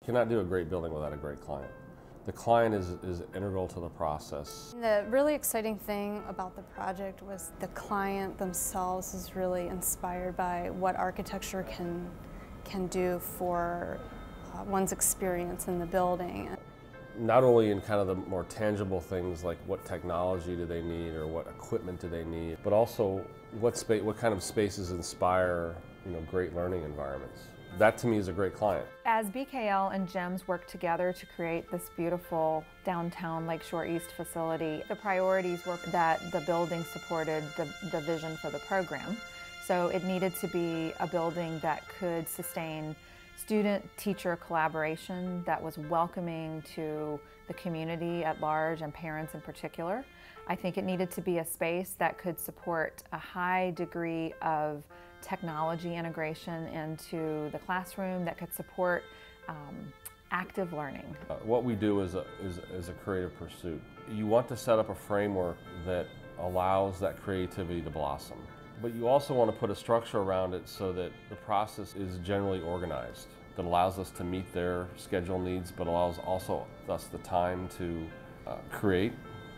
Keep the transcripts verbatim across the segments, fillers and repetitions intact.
You cannot do a great building without a great client. The client is, is integral to the process. The really exciting thing about the project was the client themselves is really inspired by what architecture can, can do for uh, one's experience in the building. Not only in kind of the more tangible things like what technology do they need or what equipment do they need, but also what, spa what kind of spaces inspire you know, great learning environments. That to me is a great client. As B K L and GEMS worked together to create this beautiful downtown Lakeshore East facility, the priorities were that the building supported the, the vision for the program. So it needed to be a building that could sustain student-teacher collaboration, that was welcoming to the community at large and parents in particular. I think it needed to be a space that could support a high degree of technology integration into the classroom, that could support um, active learning. Uh, what we do is a, is, is a creative pursuit. You want to set up a framework that allows that creativity to blossom. But you also want to put a structure around it so that the process is generally organized, that allows us to meet their schedule needs, but allows also us the time to uh, create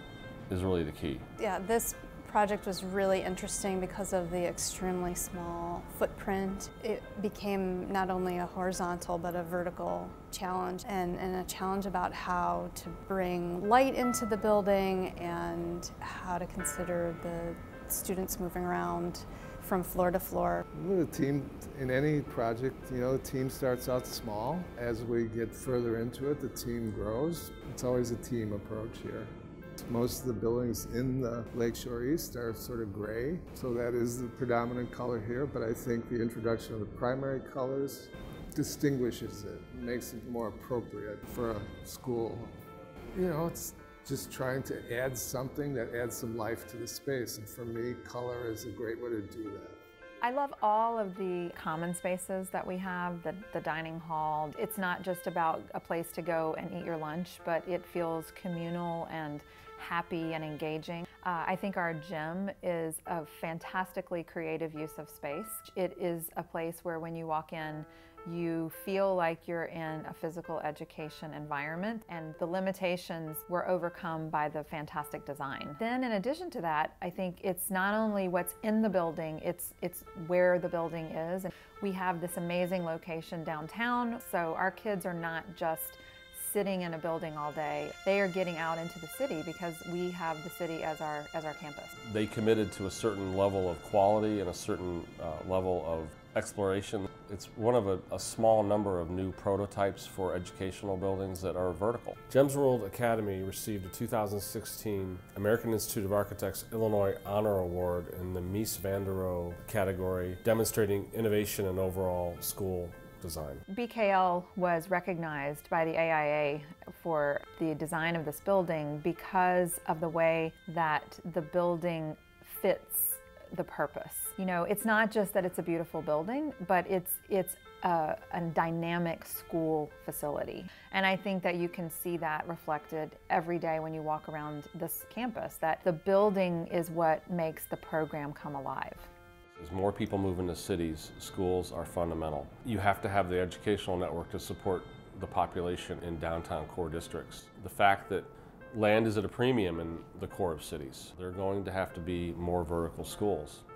is really the key. Yeah, this project was really interesting because of the extremely small footprint. It became not only a horizontal but a vertical challenge, and, and a challenge about how to bring light into the building and how to consider the students moving around from floor to floor. The team, in any project, you know, the team starts out small. As we get further into it, the team grows. It's always a team approach here. Most of the buildings in the Lakeshore East are sort of gray, so that is the predominant color here, but I think the introduction of the primary colors distinguishes it, makes it more appropriate for a school. You know, it's just trying to add something that adds some life to the space, and for me, color is a great way to do that. I love all of the common spaces that we have, the, the dining hall. It's not just about a place to go and eat your lunch, but it feels communal and happy and engaging. Uh, I think our gym is a fantastically creative use of space. It is a place where when you walk in, you feel like you're in a physical education environment, and the limitations were overcome by the fantastic design. Then in addition to that, I think it's not only what's in the building, it's, it's where the building is. And we have this amazing location downtown, so our kids are not just sitting in a building all day. They are getting out into the city because we have the city as our, as our campus. They committed to a certain level of quality and a certain uh, level of exploration. It's one of a, a small number of new prototypes for educational buildings that are vertical. GEMS World Academy received a two thousand sixteen American Institute of Architects Illinois Honor Award in the Mies van der Rohe category, demonstrating innovation in overall school design. B K L was recognized by the A I A for the design of this building because of the way that the building fits the purpose. You know, it's not just that it's a beautiful building, but it's it's a, a dynamic school facility. And I think that you can see that reflected every day when you walk around this campus, that the building is what makes the program come alive. As more people move into cities, schools are fundamental. You have to have the educational network to support the population in downtown core districts. The fact that land is at a premium in the core of cities, there are going to have to be more vertical schools.